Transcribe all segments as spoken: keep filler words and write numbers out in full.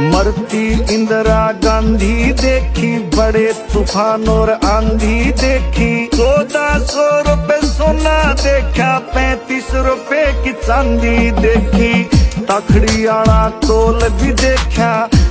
मरती इंदिरा गांधी देखी, बड़े तूफान और आंधी देखी। चौदह सौ रुपए सोना देखा, पैंतीस रुपए की चांदी देखी। तखड़ी आला तोल भी देखा,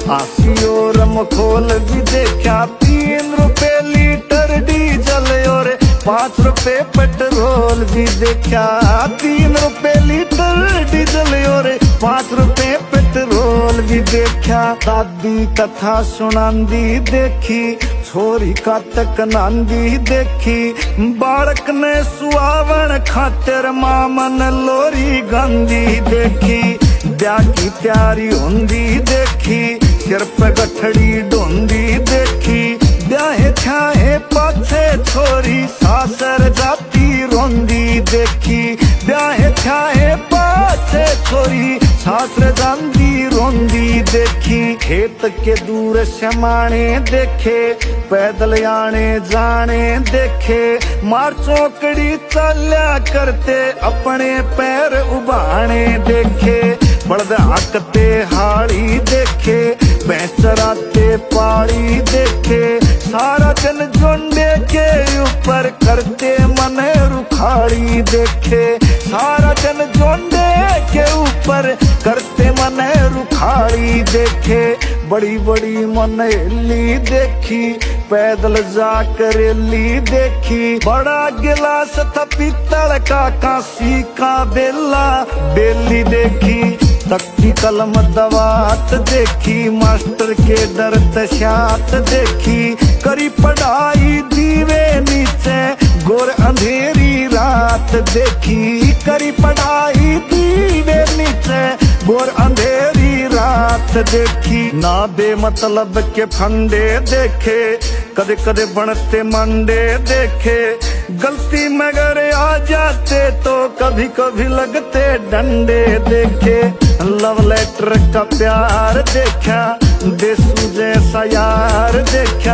आसी और मखोल भी देखा। तीन रुपए लीटर डीजल और पाँच रुपए पेट्रोल भी देखा। तीन रुपए लीटर डीजल और पाँच रुपए पेट्रोल भी देखा। दादी कथा सुनांदी देखी, छोरी का तक नांदी देखी। बालक ने सुहावन खातिर मामन लोरी गांधी देखी। ब्याह की तैयारी होंदी देखी, सिर पे गठड़ी ढोंदी देखी। ब्याहे छाहे पाछे छोरी, सासर जाती रोंदी देखी। ब्याहे छाहे पाछे छोरी, सासर जाती रोंदी देखी। खेत के दूर समाने देखे, पैदल आने जाने देखे। मार चौकड़ी चाल्या करते, अपने पैर उबाने देखे। बड़द हाकते हाड़ी देखे, भैंस चराते पाड़ी देखे। सारा दिन झुंडे के ऊपर करते मन रुखाड़ी देखे। सारा दिन झुंडे के ऊपर करते मन रुखाड़ी देखे। बड़ी बड़ी मनेली देखी, पैदल जाकर रेली देखी। बड़ा गिलास था पीतल का, कांसी का बेला बेली देखी। तख्ती कलम दवात देखी, मास्टर के दर्द शात देखी। करी पढ़ाई दीवे नीचे, गोर अंधेरी रात देखी। करी पढ़ाई दीवे नीचे, गोर अंधेरी रात देखी। ना बे मतलब के फंडे देखे, कदे कदे बनते मंडे देखे। गलती मगर आ जाते तो कभी कभी लगते डंडे देखे। लव लेटर का प्यार देखा, देसू जैसा यार देखा।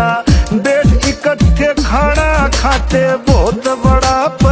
बैठ इकट्ठे खाना खाते, बहुत बड़ा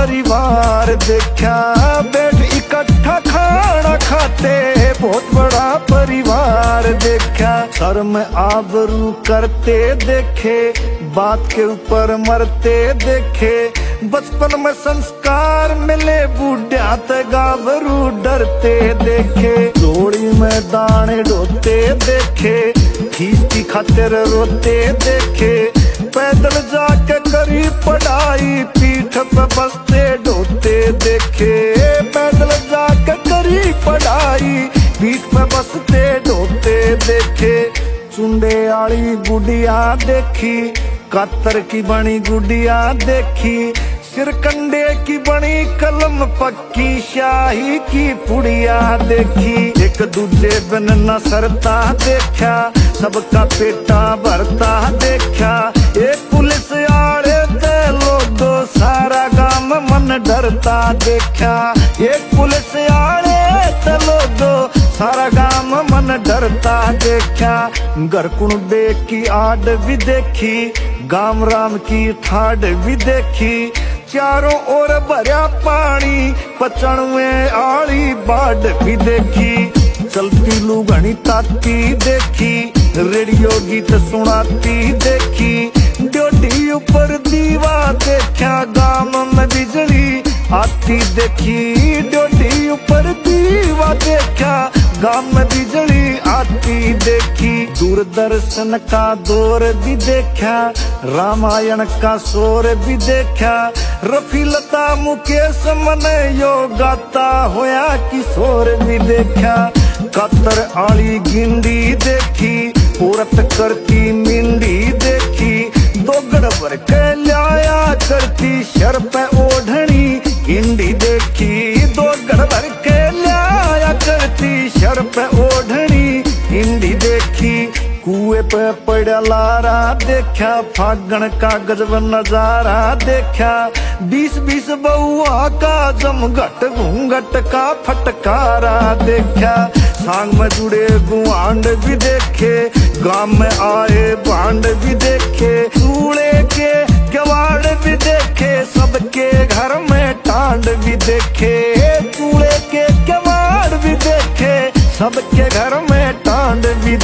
परिवार देखा। बैठ इकट्ठा खाना खाते, बहुत बड़ा परिवार देखा। सर में आबरू करते देखे, बात के ऊपर मरते देखे। बचपन में संस्कार मिले, बूढ़ा तक गाभरू डरते देखे। जोड़ी में दाने ढोते देखे, फीस की खातिर रोते देखे। पैदल जाके करी पढ़ाई, पीठ पे बसते ढोते देखे। पैदल जाके करी पढ़ाई, पीठ पे बसते ढोते देखे। चुंडे आली गुड़िया देखी, कातर की बनी गुड़िया देखी। सिरकंडे की बनी कलम पक्की, शाही की पुड़िया देखी। एक दूजे बिन न सरता देखा, सबका पेटा भरता देखा। एक पुलिस आड़े ते लोगो, सारा गांव मन डरता देखा। एक पुलिस आड़े ते लोगो, सारा गांव मन डरता देखा। घर कुंडे की आड़ भी देखी, गांव राम की ठाड़ भी देखी। चारों ओर भरा पानी, पचनवे आली बाढ़ भी देखी। चलती लुगणी ताती देखी, रेडियो गीत सुनाती देखी। ड्योटी ऊपर दीवा देखा, गांव में बिजली आती देखी। ड्योटी ऊपर दीवा देखा, गांव में बिजली आती देखी। दूरदर्शन का दौर भी देखा, रामायण का शोर भी देखा। रफी लता मुकेश मन यो गाता होया किशोर भी देखा। कतर आली गिंडी देखी, औरत करती मिंडी देखी। दो गड़बर के लाया करती, शर पे ओढ़नी इंडी देखी। दो गड़बर के लाया करती, शर पे ओढ़नी इंडी देखी। कुएं पे पड़ा लारा देखा, फागण का गजब नजारा देखा। बीस बीस बउआ का जमघट, घूंघट का फटकारा देखा। सांग में जुड़े गुआंड भी देखे, गांव में आए बांड भी देखे। चूड़े के कवाड़ भी देखे, सबके घर में टांड भी देखे। चूड़े के कवाड़ भी देखे, सबके घर में टांड भी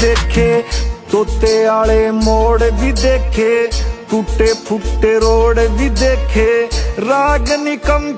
देखे, तोते आले मोड़ भी देखे, टूटे फुटे रोड भी देखे, रागनी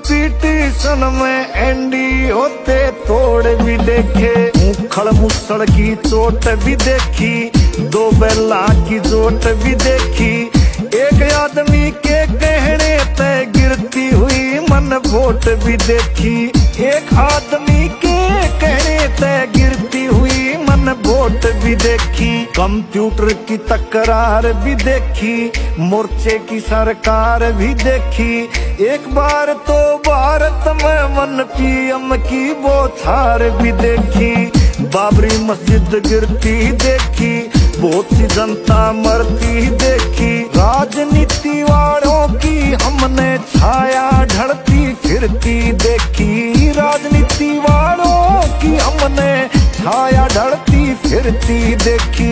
कंपटीशन में एंडी होते तोड़ भी देखे, मुखड़ मुसड़ की चोट भी देखी, दो बैला की जोट भी देखी, एक आदमी के कहने पे गिरती हुई मन वोट भी देखी, एक आदमी के कहने पे गिरती हुई मन वोट भी देखी, कंप्यूटर की तकरार भी देखी, मोर्चे की सरकार भी देखी, एक बार तो भारत में वन पीएम की बौछार भी देखी, बाबरी मस्जिद गिरती देखी, बहुत सी जनता मरती देखी, राजनीति वालों की हमने छाया ढलती फिरती देखी, राजनीति वालों की हमने छाया ढलती फिरती देखी,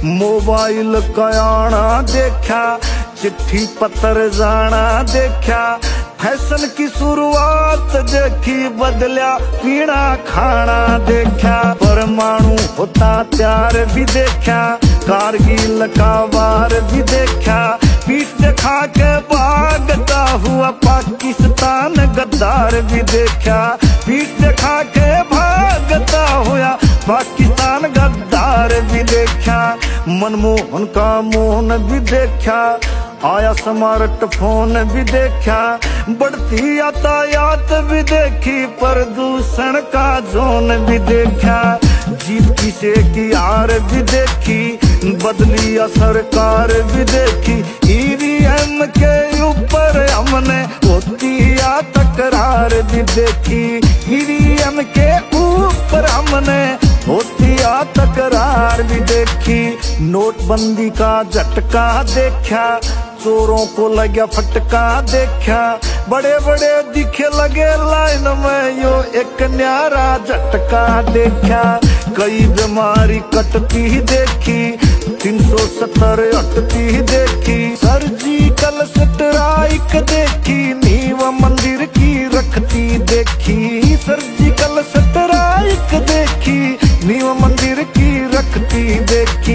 मोबाइल का आना देखा, चिट्ठी पत्र जाना देखा, फैशन की शुरुआत देखी, बदला पीना खाना देखा, परमाणु होता त्यार भी देखा, कारगिल का वार भी देखा, पीठ दिखा के भागता हुआ पाकिस्तान गद्दार भी देखा, पीठ दिखा के भागता हुआ पाकिस्तान गद्दार भी देखा, मनमोहन का मौन भी देखा, आया स्मार्टफोन भी देखा, बढ़ती यातायात भी देखी, प्रदूषण का जोन भी देखा, जीप किसे की आर भी देखी, बदली सरकार भी देखी, ईवीएम के ऊपर हमने होती या तकरार भी देखी, ईवीएम के ऊपर हमने होती या तकरार भी देखी, नोटबंदी का झटका देखा, चोरों को लगा फटका देखा, बड़े बड़े दिखे लगे लाइन में यो एक न्यारा झटका देखा, कई बीमारी कटती देखी, तीन सौ सत्तर अटती देखी, सर्जिकल स्ट्राइक देखी, नींव मंदिर की रखती देखी, सर्जिकल स्ट्राइक देखी, नींव मंदिर की रखती देखी,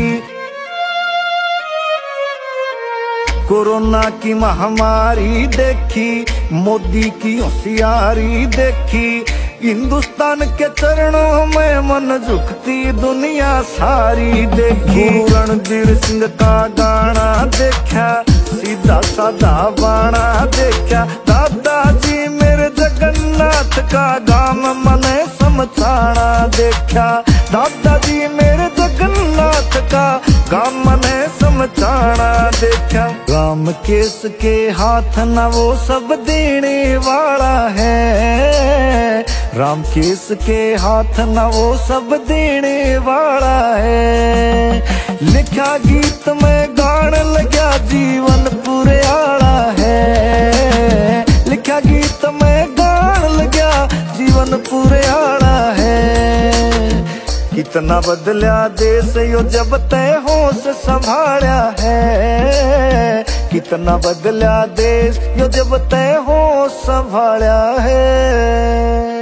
कोरोना की महामारी देखी, मोदी की होशियारी देखी, हिंदुस्तान के चरणों में मन झुकती दुनिया सारी देखी, रणधीर सिंह का गाना देखा, सीधा साधा बाणा देखा, दादाजी मेरे जगन्नाथ का गाम मने समझाना देखा, दादाजी मेरे जगन्नाथ का गाम मने समझाना देखा, राम केस के हाथ न वो सब देने वाला है, राम केस के हाथ न वो सब देने वाला है, लिखा गीत में गान लगा जीवन पूरे आला है, लिखा गीत में गान लगा जीवन पूरे आला है, कितना बदला देश यो जब तय होश संभाला है, कितना बदला देश यो जब तय होश संभाला है।